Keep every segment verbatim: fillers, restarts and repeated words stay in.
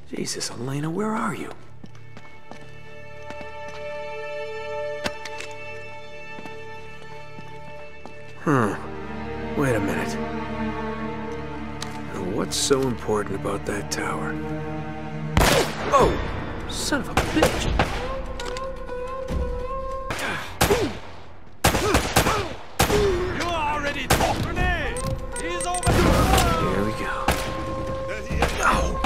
Jesus, Elena, where are you? Hmm. Wait a minute. Now, what's so important about that tower? Oh! Son of a bitch! You already talking me! He's over here! Here we go. There he is. Oh!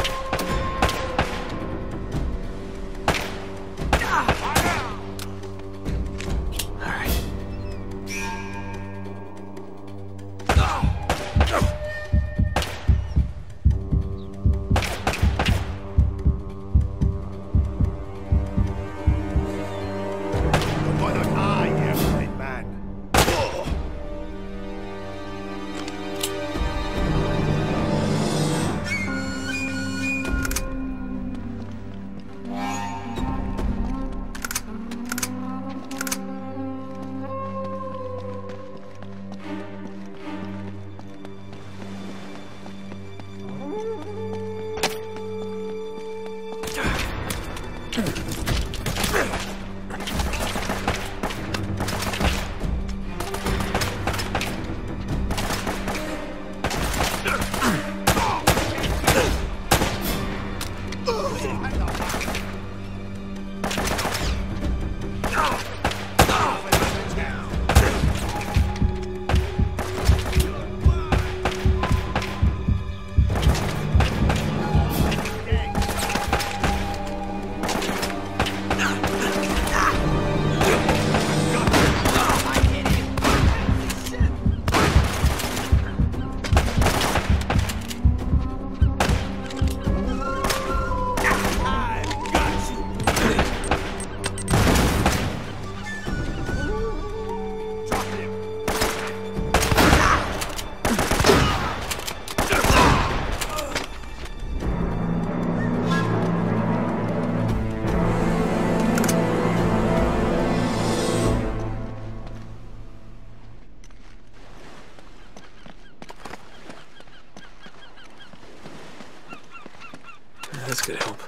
That's good help.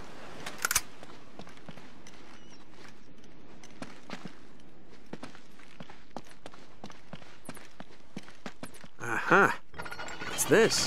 Aha! What's this?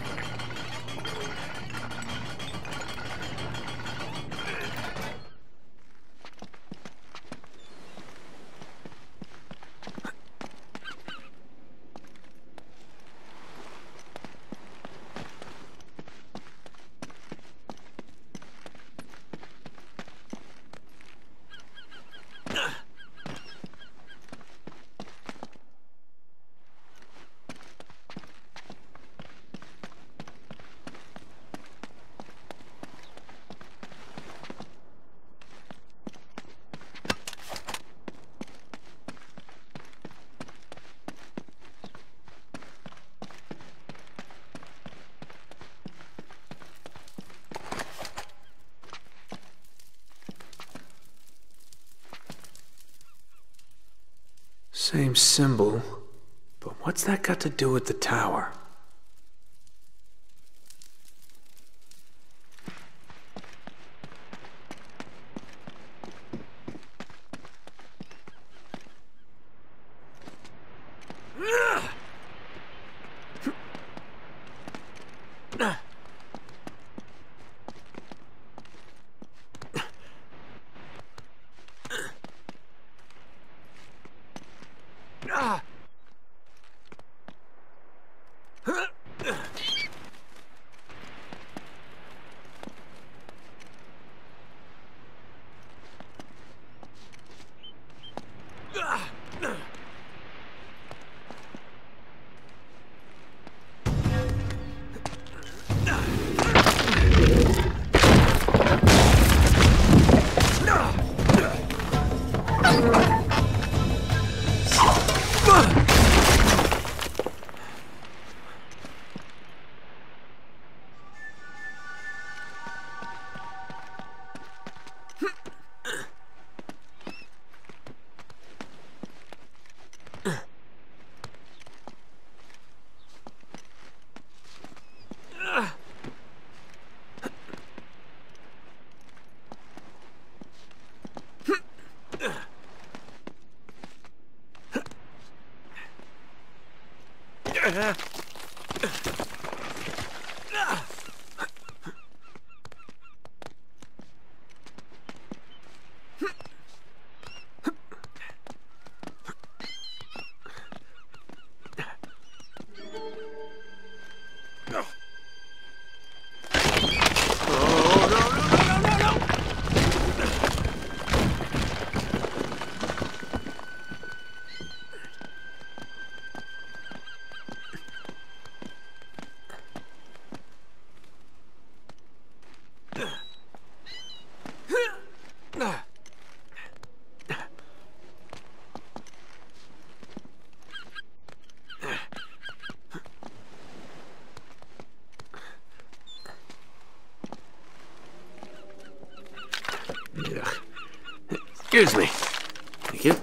Same symbol, but what's that got to do with the tower? Excuse me. Thank you.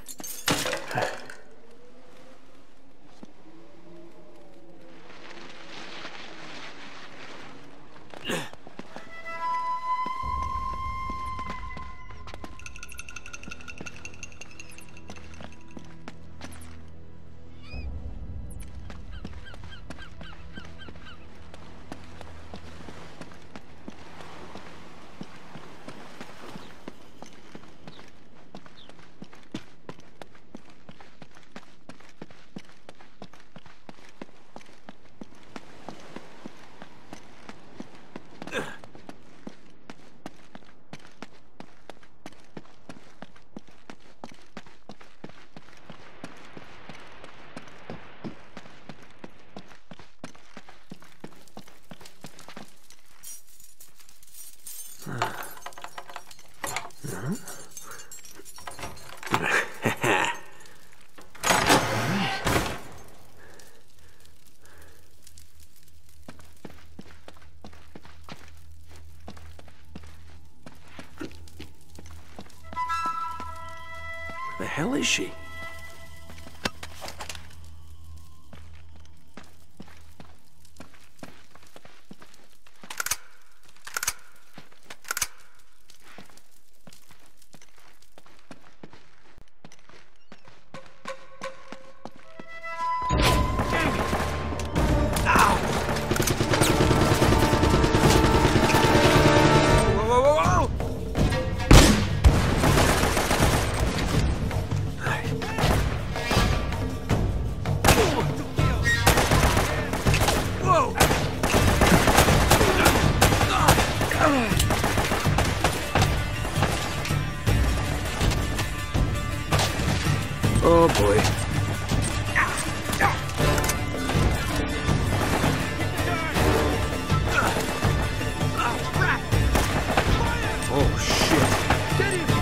Where the hell is she? Oh boy. Oh shit. Get him!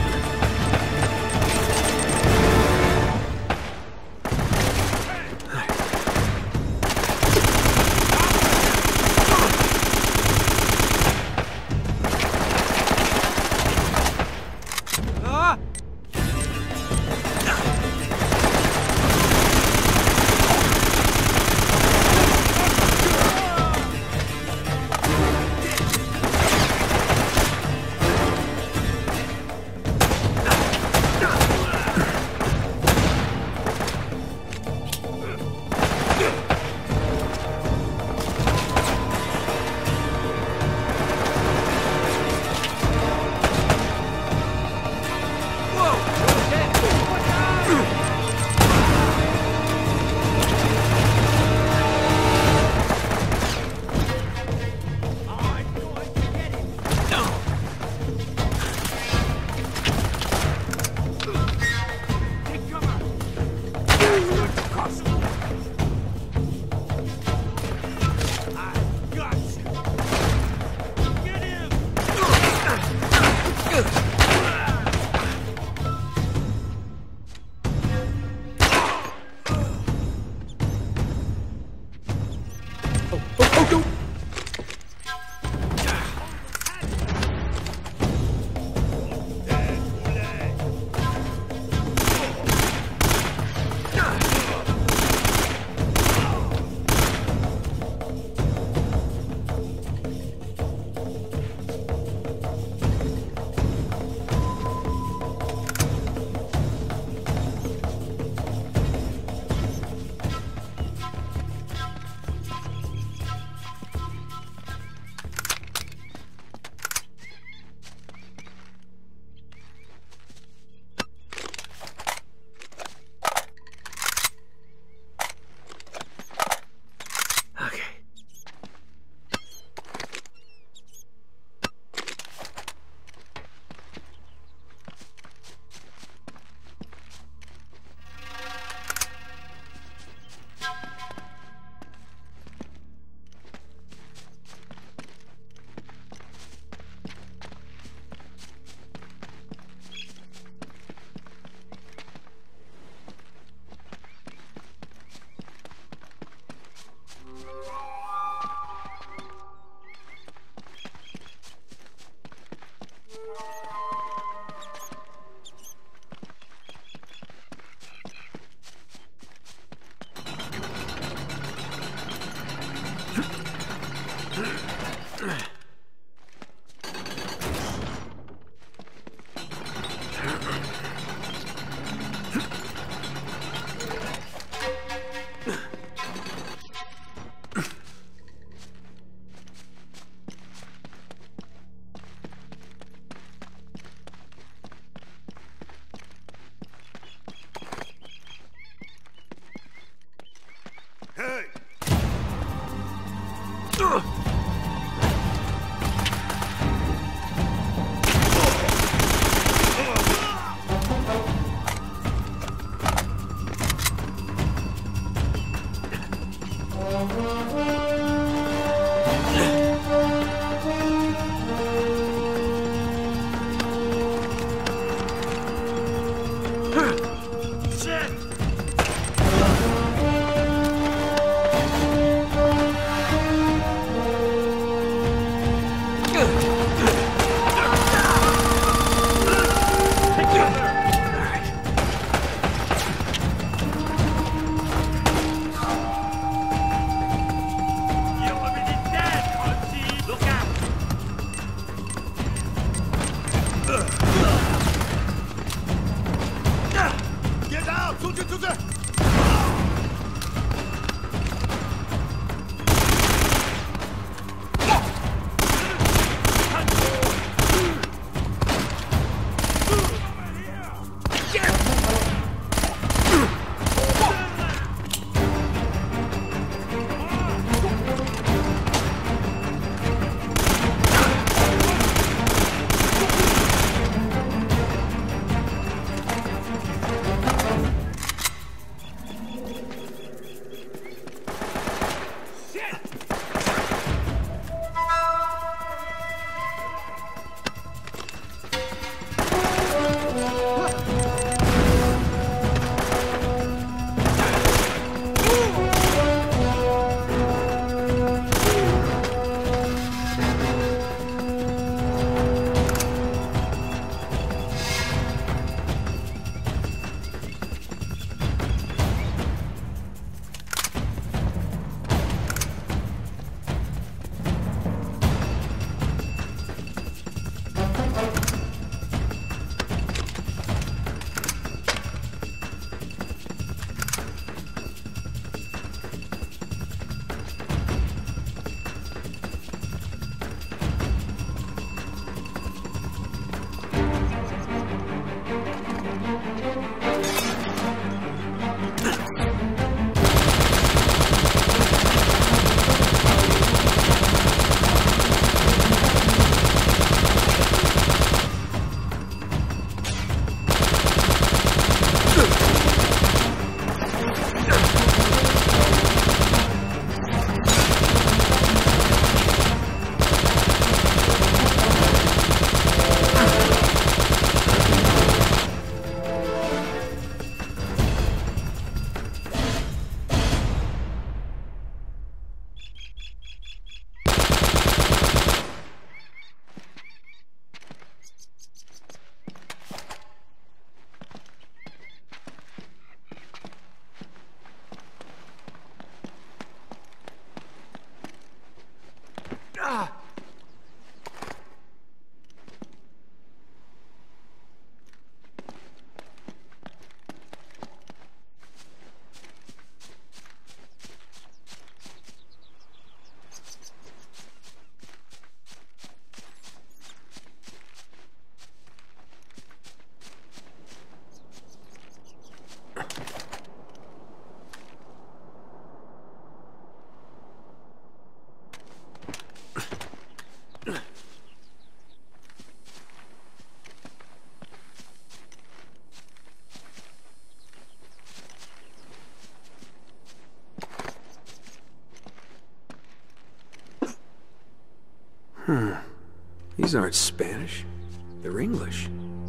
Hmm. These aren't Spanish. They're English.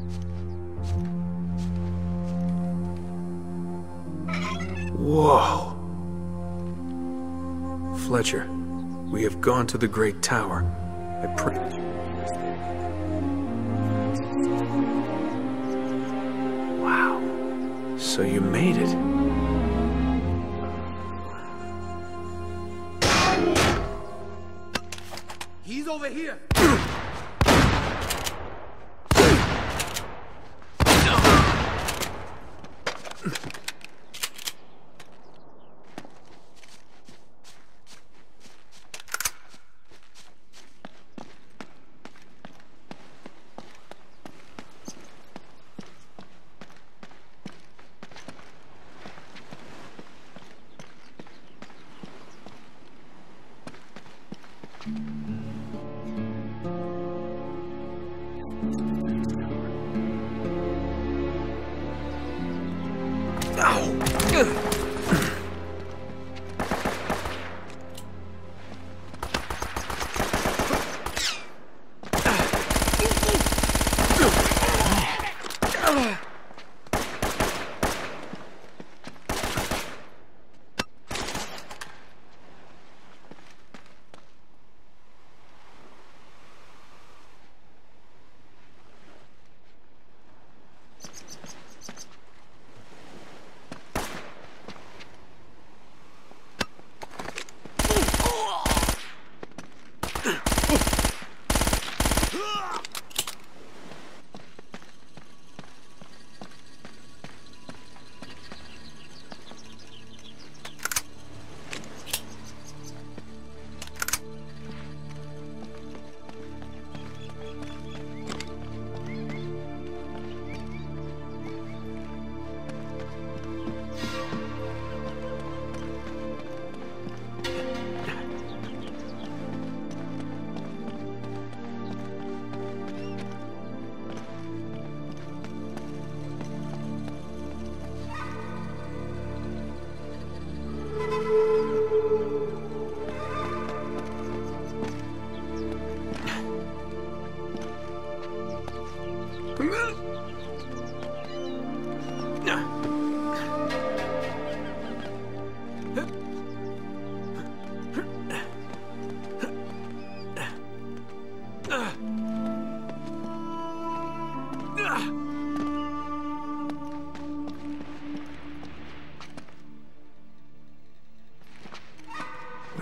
Whoa. Fletcher, we have gone to the Great Tower. I pray. Wow. So you made it. He's over here.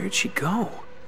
Where'd she go?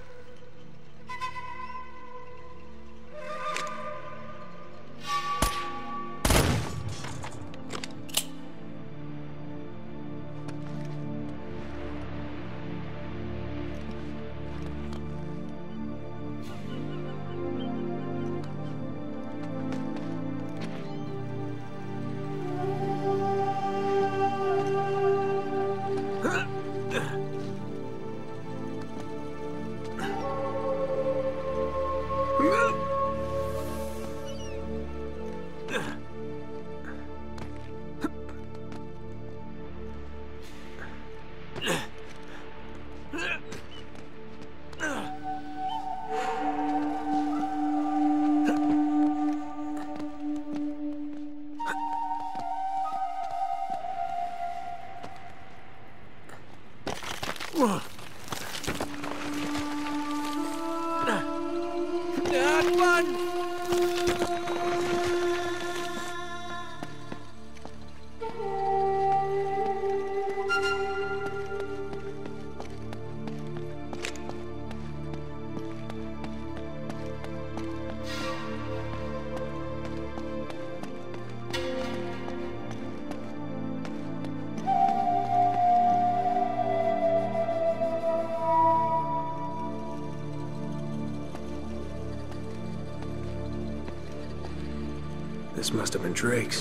This must have been Drake's.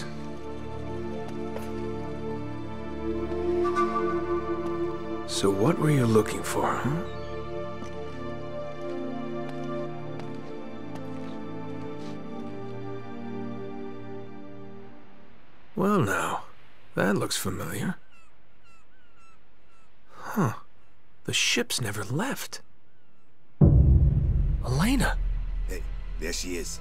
So what were you looking for, huh? Well now, that looks familiar. Huh. The ship's never left. Elena! Hey, there she is.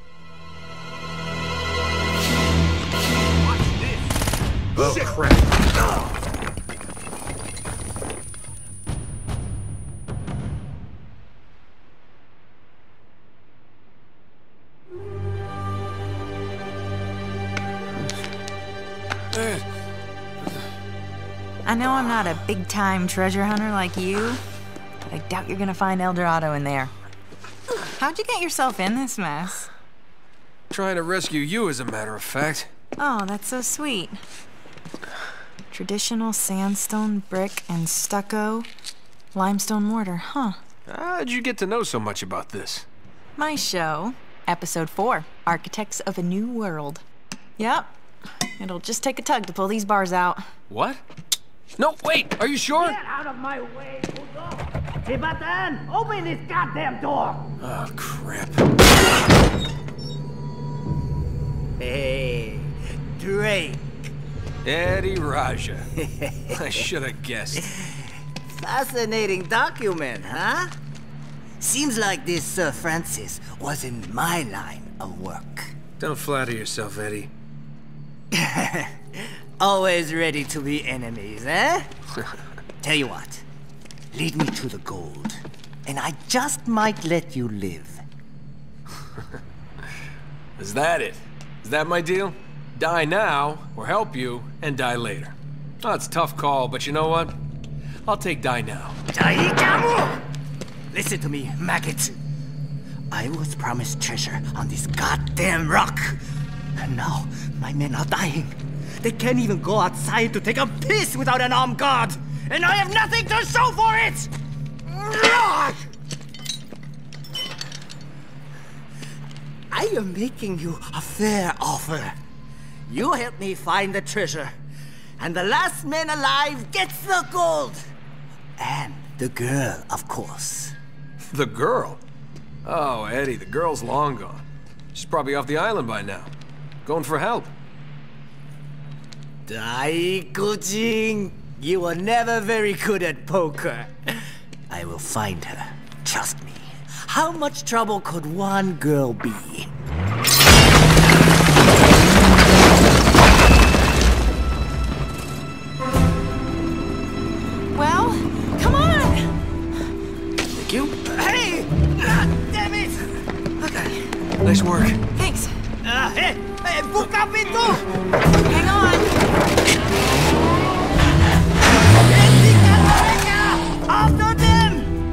Oh, crap. Oh. I know I'm not a big-time treasure hunter like you, but I doubt you're gonna find El Dorado in there. How'd you get yourself in this mess? Trying to rescue you, as a matter of fact. Oh, that's so sweet. Traditional sandstone, brick, and stucco, limestone mortar, huh? How'd you get to know so much about this? My show, episode four, Architects of a New World. Yep, it'll just take a tug to pull these bars out. What? No, wait, are you sure? Get out of my way, Puto! Hey, Batan, open this goddamn door! Oh, crap. Hey, Drake. Eddie Raja. I should have guessed. Fascinating document, huh? Seems like this Sir Francis was in my line of work. Don't flatter yourself, Eddie. Always ready to be enemies, eh? Tell you what, lead me to the gold, and I just might let you live. Is that it? Is that my deal? Die now, or help you, and die later. Oh, it's a tough call, but you know what? I'll take die now. Listen to me, maggot. I was promised treasure on this goddamn rock. And now, my men are dying. They can't even go outside to take a piss without an armed guard. And I have nothing to show for it! I am making you a fair offer. You help me find the treasure, and the last man alive gets the gold. And the girl, of course. The girl? Oh, Eddie, the girl's long gone. She's probably off the island by now. Going for help. Daikujin, you were never very good at poker. I will find her. Trust me. How much trouble could one girl be? Well, come on! Thank you. Hey! Ah, damn it! Okay, Nice work. thanks. Uh, hey! Hey, buka pintu! Hang on. Hentikan mereka! After them!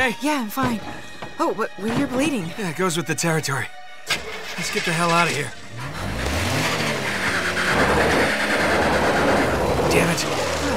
okay? Yeah, I'm fine. Oh, but well, you're bleeding. Yeah, it goes with the territory. Let's get the hell out of here. Damn it.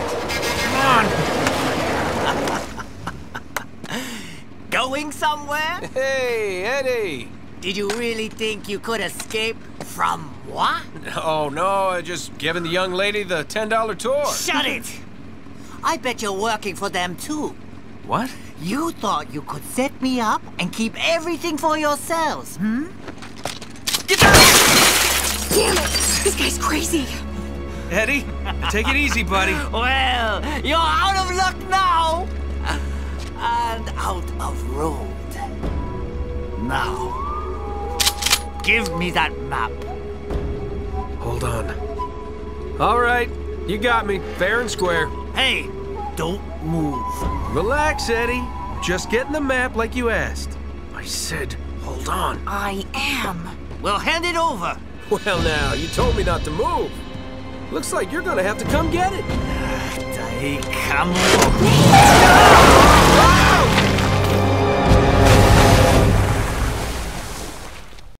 Come on. Going somewhere? Hey, Eddie. Did you really think you could escape from what? Oh, no, I just giving the young lady the ten dollar tour. Shut it! I bet you're working for them too. What? You thought you could set me up and keep everything for yourselves, hmm? Get down! Damn it! This guy's crazy. Eddie, take it easy, buddy. Well, you're out of luck now! And out of road. Now, give me that map. Hold on. All right, you got me, fair and square. Hey, don't move. Relax, Eddie. Just getting the map like you asked. I said, hold on. I am. Well, hand it over. Well, now, you told me not to move. Looks like you're gonna have to come get it. Come on.